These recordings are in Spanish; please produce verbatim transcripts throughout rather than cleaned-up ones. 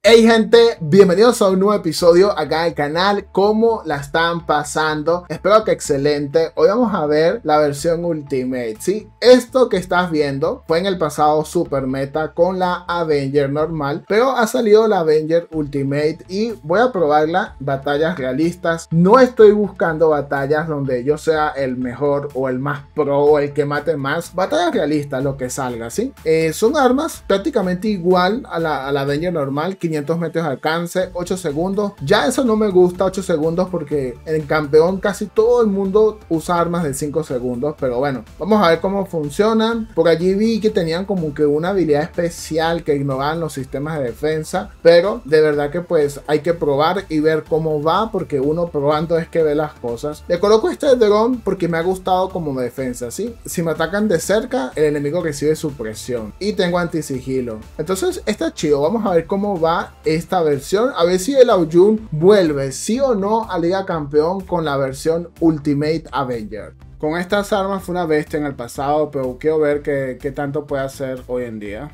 Hey gente, bienvenidos a un nuevo episodio acá del canal. ¿Cómo la están pasando? Espero que excelente. Hoy vamos a ver la versión Ultimate, ¿sí? Esto que estás viendo fue en el pasado Super Meta con la Avenger normal, pero ha salido la Avenger Ultimate y voy a probarla. Batallas realistas. No estoy buscando batallas donde yo sea el mejor o el más pro o el que mate más. Batallas realistas, lo que salga, ¿sí? Eh, son armas prácticamente igual a la, a la Avenger normal. quinientos metros de alcance, ocho segundos. Ya eso no me gusta, ocho segundos, porque en campeón casi todo el mundo usa armas de cinco segundos. Pero bueno, vamos a ver cómo funcionan. Por allí vi que tenían como que una habilidad especial que ignoraban los sistemas de defensa, pero de verdad que pues hay que probar y ver cómo va, porque uno probando es que ve las cosas. Le coloco este drone porque me ha gustado como defensa, ¿sí? Si me atacan de cerca, el enemigo recibe supresión y tengo antisigilo. Entonces está chido. Vamos a ver cómo va esta versión, a ver si el Aoyun vuelve sí o no a Liga Campeón con la versión Ultimate Avenger. Con estas armas fue una bestia en el pasado, pero quiero ver qué, qué tanto puede hacer hoy en día.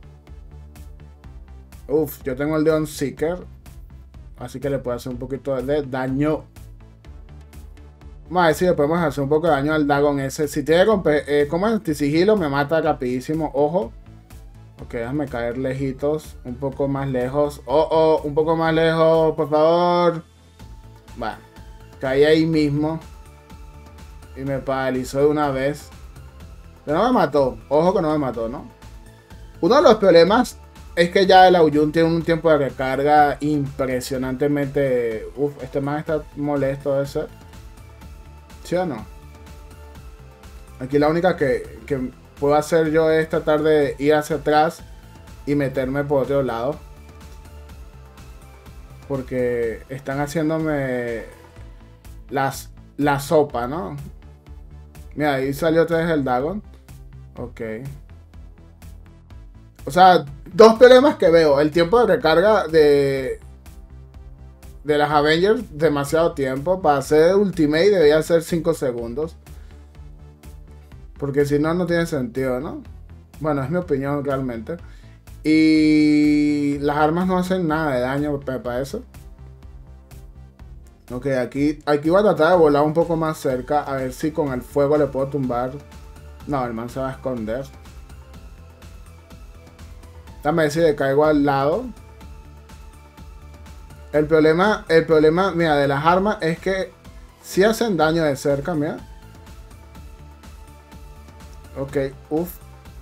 Uf, yo tengo el Dawn Seeker, así que le puedo hacer un poquito de daño. Vamos a ver si le podemos hacer un poco de daño al Dagon ese. Si tiene eh, como antisigilo me mata rapidísimo, ojo. Ok, déjame caer lejitos, un poco más lejos. Oh, oh, un poco más lejos, por favor. Bueno, caí ahí mismo. Y me paralizó de una vez. Pero no me mató, ojo que no me mató, ¿no? Uno de los problemas es que ya el Aoyun tiene un tiempo de recarga impresionantemente. Uf, este man está molesto de ser. ¿Sí o no? Aquí la única que... que puedo hacer yo es tratar de ir hacia atrás y meterme por otro lado. Porque están haciéndome las, la sopa, ¿no? Mira, ahí salió otra vez el Dagon. Ok. O sea, dos problemas que veo. El tiempo de recarga de... de las Avengers, demasiado tiempo. Para hacer Ultimate debería ser cinco segundos. Porque si no, no tiene sentido, ¿no? Bueno, es mi opinión realmente. Y las armas no hacen nada de daño para eso. Ok, aquí, aquí voy a tratar de volar un poco más cerca. A ver si con el fuego le puedo tumbar. No, el man se va a esconder. Dame ver si le caigo al lado. El problema, el problema, mira, de las armas es que si hacen daño de cerca, mira. Ok, uff.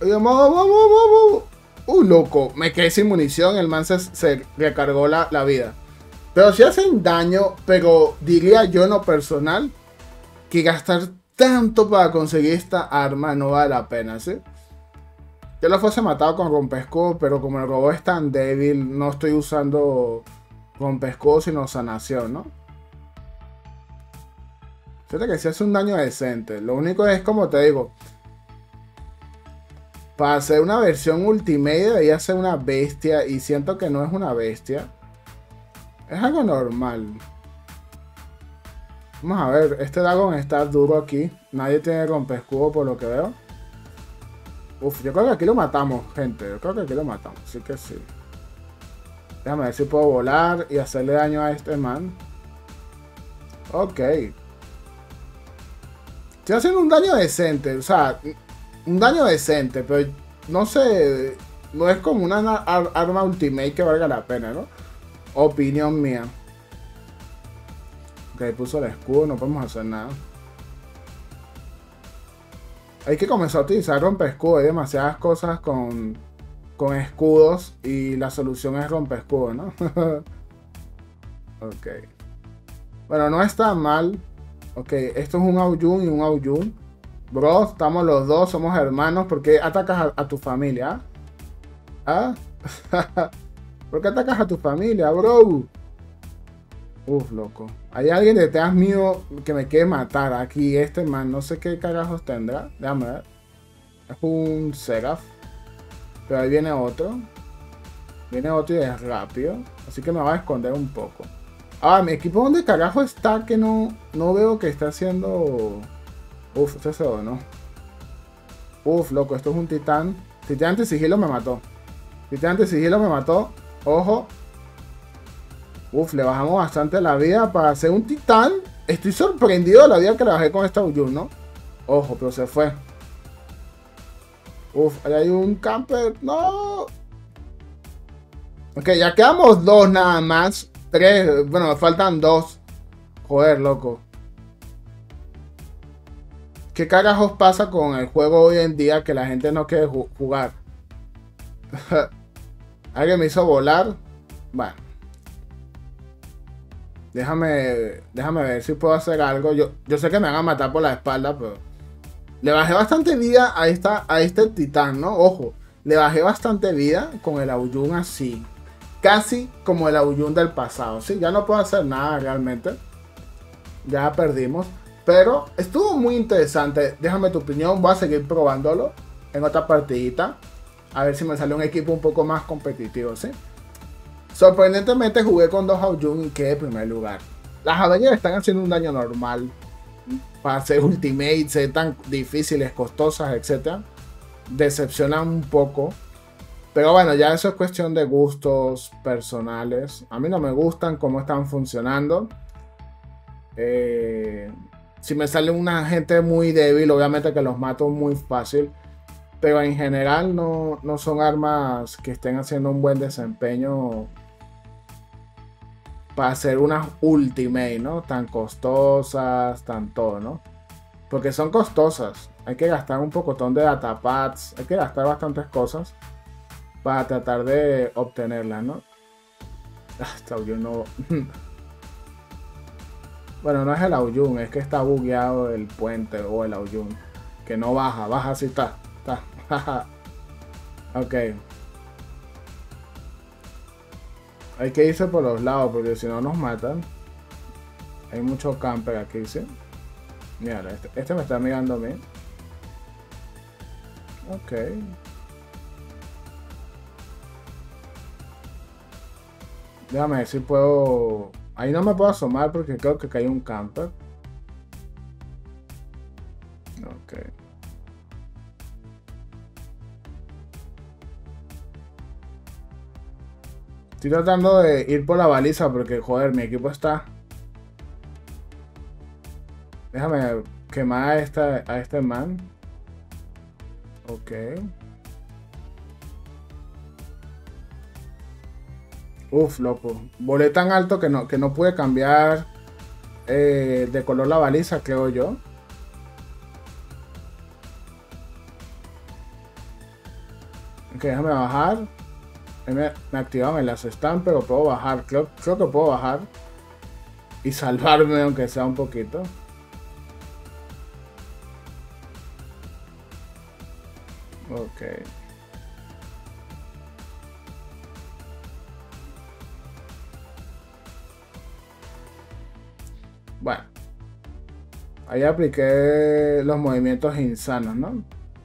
Uh, loco. Me quedé sin munición. El man se, se recargó la, la vida. Pero si hacen daño. Pero diría yo en lo personal que gastar tanto para conseguir esta arma no vale la pena, ¿sí? Yo lo fuese matado con rompescudo, pero como el robot es tan débil, no estoy usando rompescudo sino sanación, ¿no? Fíjate que si hace un daño decente. Lo único es, como te digo, para hacer una versión Ultimate debería ser una bestia. Y siento que no es una bestia. Es algo normal. Vamos a ver. Este Dagon está duro aquí. Nadie tiene rompescudo por lo que veo. Uf, yo creo que aquí lo matamos, gente. Yo creo que aquí lo matamos. Así que sí. Déjame ver si puedo volar y hacerle daño a este man. Ok. Estoy haciendo un daño decente. O sea... un daño decente, pero no sé, no es como una ar arma Ultimate que valga la pena, ¿no? Opinión mía. Ok, puso el escudo, no podemos hacer nada. Hay que comenzar a utilizar rompescudo, hay demasiadas cosas con, con escudos y la solución es rompescudo, ¿no? Ok. Bueno, no está mal. Ok, esto es un Aoyun y un Aoyun. Bro, estamos los dos, somos hermanos. ¿Por qué atacas a, a tu familia? ¿Ah? ¿Por qué atacas a tu familia, bro? Uf, loco. Hay alguien detrás mío que me quiere matar. Aquí este man, no sé qué carajos tendrá. Déjame ver. Es un Seraph. Pero ahí viene otro. Viene otro y es rápido. Así que me va a esconder un poco. Ah, mi equipo, ¿dónde carajo está? Que no, no veo que está haciendo... Uf, este se donó. Uf, loco, esto es un titán. Titán anti sigilo me mató. Titán anti sigilo me mató. Ojo. Uf, le bajamos bastante la vida para hacer un titán. Estoy sorprendido de la vida que le bajé con esta Aoyun, ¿no? Ojo, pero se fue. Uf, ahí hay un camper. ¡No! Ok, ya quedamos dos nada más. Tres, bueno, me faltan dos. Joder, loco. ¿Qué carajos pasa con el juego hoy en día que la gente no quiere ju jugar? ¿Alguien me hizo volar? Bueno. Déjame, déjame ver si puedo hacer algo. Yo, yo sé que me van a matar por la espalda, pero... Le bajé bastante vida a, esta, a este titán, ¿no? Ojo, le bajé bastante vida con el Aoyun así. Casi como el Aoyun del pasado, ¿sí? Ya no puedo hacer nada realmente. Ya perdimos. Pero estuvo muy interesante. Déjame tu opinión. Voy a seguir probándolo en otra partidita. A ver si me sale un equipo un poco más competitivo, ¿sí? Sorprendentemente jugué con dos Aoyun y quedé en primer lugar. Las Avengers están haciendo un daño normal. Para hacer ultimates, ser tan difíciles, costosas, etcétera. Decepcionan un poco. Pero bueno, ya eso es cuestión de gustos personales. A mí no me gustan cómo están funcionando. Eh, si me sale una gente muy débil, obviamente que los mato muy fácil. Pero en general no, no son armas que estén haciendo un buen desempeño para hacer unas ultimate, ¿no? Tan costosas, tan todo, ¿no? Porque son costosas. Hay que gastar un pocotón de datapads. Hay que gastar bastantes cosas para tratar de obtenerlas, ¿no? Hasta Aoyun no... Bueno, no es el Aoyun, es que está bugueado el puente o el Aoyun. Que no baja, baja sí está. Está. Ok. Hay que irse por los lados porque si no nos matan. Hay mucho camper aquí, ¿sí? Mira, este, este me está mirando a mí. Ok. Déjame ver si puedo... Ahí no me puedo asomar porque creo que hay un camper. Ok. Estoy tratando de ir por la baliza porque, joder, mi equipo está... Déjame quemar a, esta, a este man. Ok. Uf, loco. Volé tan alto que no, que no pude cambiar eh, de color la baliza, creo yo. Ok, déjame bajar. Me, me activaron el stun, pero puedo bajar. Creo, creo que puedo bajar. Y salvarme, aunque sea un poquito. Ok. Bueno. Ahí apliqué los movimientos insanos, ¿no?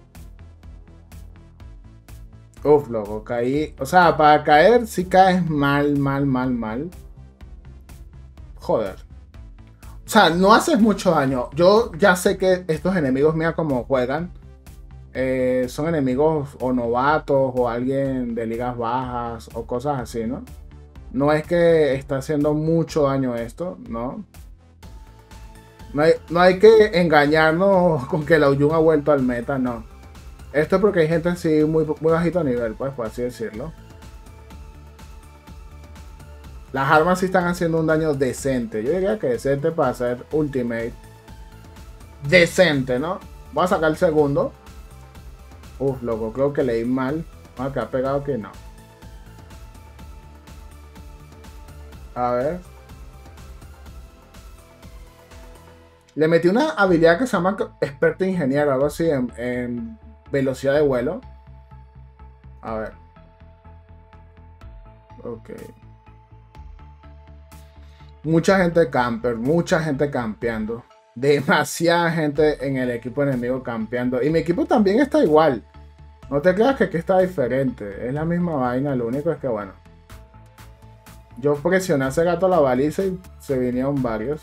Uf, loco, caí. O sea, para caer si caes mal, mal, mal, mal. Joder. O sea, no haces mucho daño. Yo ya sé que estos enemigos, mira cómo juegan. Eh, son enemigos o novatos o alguien de ligas bajas o cosas así, ¿no? No es que está haciendo mucho daño esto, ¿no? No hay, no hay que engañarnos con que la Aoyun ha vuelto al meta, no. Esto es porque hay gente así muy, muy bajito a nivel, pues, por así decirlo. Las armas sí están haciendo un daño decente. Yo diría que decente para hacer ultimate. Decente, ¿no? Voy a sacar el segundo. Uf, loco, creo que leí mal. Ah, que ha pegado que no. A ver. Le metí una habilidad que se llama experto ingeniero, algo así, en, en velocidad de vuelo. A ver. Ok. Mucha gente camper, mucha gente campeando. Demasiada gente en el equipo enemigo campeando. Y mi equipo también está igual. No te creas que aquí está diferente. Es la misma vaina. Lo único es que, bueno. Yo presioné a ese gato la baliza y se vinieron varios.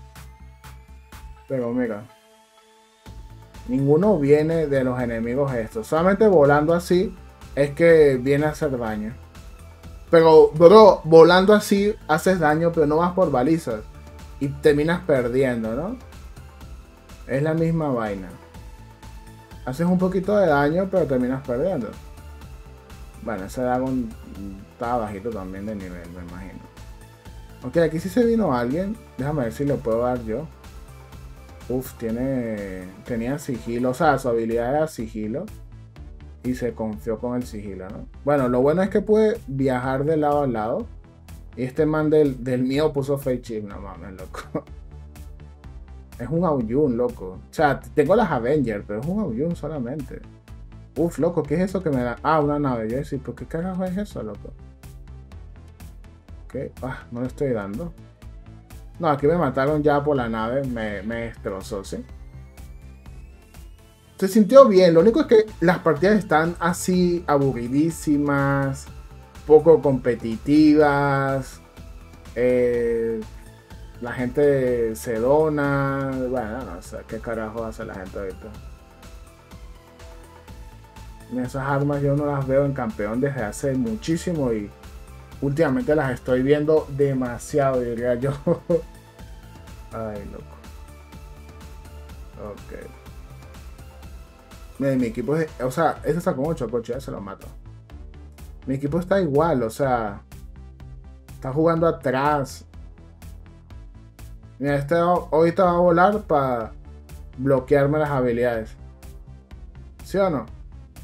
Pero mira. Ninguno viene de los enemigos estos. Solamente volando así es que viene a hacer daño. Pero, bro, volando así haces daño, pero no vas por balizas. Y terminas perdiendo, ¿no? Es la misma vaina. Haces un poquito de daño, pero terminas perdiendo. Bueno, ese Dragon estaba bajito también de nivel, me imagino. Ok, aquí sí se vino alguien. Déjame ver si lo puedo dar yo. Uf, tiene... tenía sigilo. O sea, su habilidad era sigilo. Y se confió con el sigilo, ¿no? Bueno, lo bueno es que puede viajar de lado a lado. Y este man del, del mío puso fake chip. No mames, loco. Es un Aoyun, loco. O sea, tengo las Avengers, pero es un Aoyun solamente. Uf, loco, ¿qué es eso que me da? Ah, una nave. Yo decía, ¿por qué carajo es eso, loco? Ok, ah, no le estoy dando. No, aquí me mataron ya por la nave. Me, me destrozó, ¿sí? Se sintió bien. Lo único es que las partidas están así aburridísimas. Poco competitivas. Eh, la gente se dona. Bueno, no sé qué carajo hace la gente ahorita. Esas armas yo no las veo en campeón desde hace muchísimo y últimamente las estoy viendo demasiado, diría yo. Ay, loco. Ok. Miren, mi equipo es... O sea, ese sacó ocho coches, ya se lo mato. Mi equipo está igual, o sea... Está jugando atrás. Mira, este ahorita va a volar para bloquearme las habilidades. ¿Sí o no?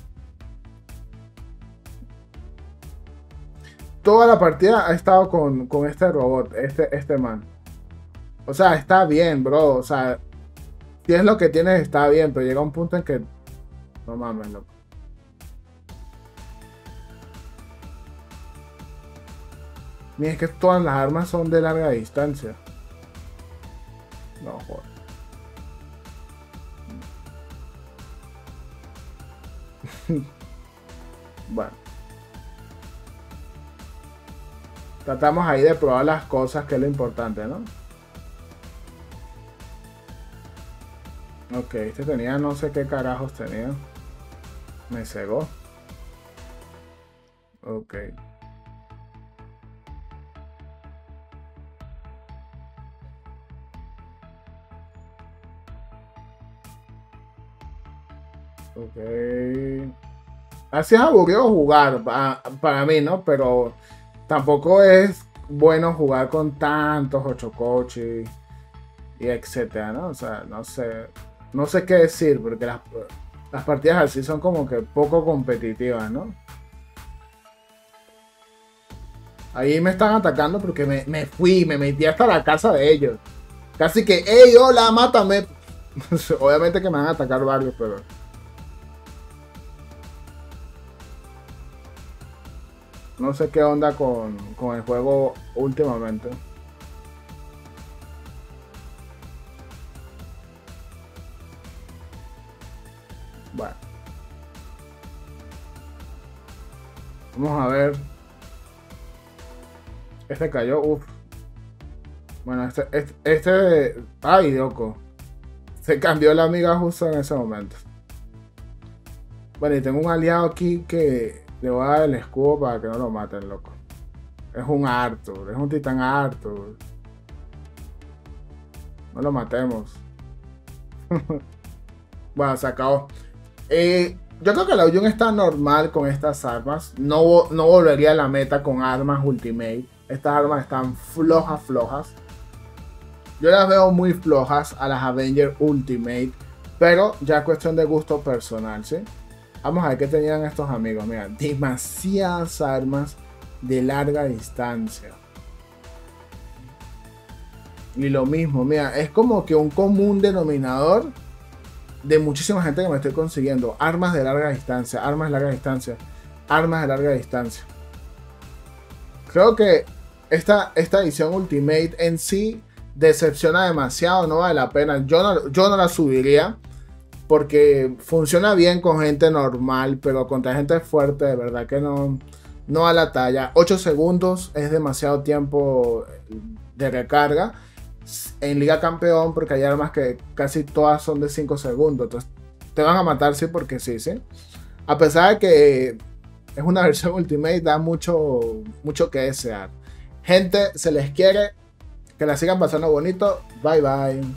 Toda la partida ha estado con, con este robot, este, este man. O sea, está bien, bro. O sea, si es lo que tienes, está bien, pero llega un punto en que... No mames, loco. Mira, es que todas las armas son de larga distancia. No, joder. Bueno. Tratamos ahí de probar las cosas, que es lo importante, ¿no? Ok, este tenía no sé qué carajos tenía. Me cegó. Ok. Ok. Así es aburrido jugar pa- para mí, ¿no? Pero tampoco es bueno jugar con tantos ocho coches y etcétera, ¿no? O sea, no sé. No sé qué decir, porque las, las partidas así son como que poco competitivas, ¿no? Ahí me están atacando porque me, me fui, me metí hasta la casa de ellos. Casi que, ¡ey, hola, mátame! Obviamente que me van a atacar varios, pero... No sé qué onda con, con el juego últimamente. Bueno. Vamos a ver. Este cayó, uff. Bueno, este, este, este... Ay, loco. Se cambió la amiga justo en ese momento. Bueno, y tengo un aliado aquí que le voy a dar el escudo para que no lo maten, loco. Es un Arthur, es un titán Arthur. No lo matemos. Bueno, se acabó. Eh, yo creo que la Aoyun está normal con estas armas. No, no volvería a la meta con armas Ultimate. Estas armas están flojas, flojas. Yo las veo muy flojas a las Avengers Ultimate. Pero ya es cuestión de gusto personal, ¿sí? Vamos a ver qué tenían estos amigos. Mira, demasiadas armas de larga distancia. Y lo mismo, mira, es como que un común denominador de muchísima gente que me estoy consiguiendo. Armas de larga distancia, armas de larga distancia, armas de larga distancia. Creo que esta, esta edición Ultimate en sí decepciona demasiado, no vale la pena. Yo no, yo no la subiría porque funciona bien con gente normal, pero contra gente fuerte de verdad que no, no a la talla. ocho segundos es demasiado tiempo de recarga en Liga Campeón, porque hay armas que casi todas son de cinco segundos. Entonces te van a matar, sí, porque sí, sí. A pesar de que es una versión Ultimate, da mucho, mucho que desear. Gente, se les quiere, que la sigan pasando bonito. Bye bye.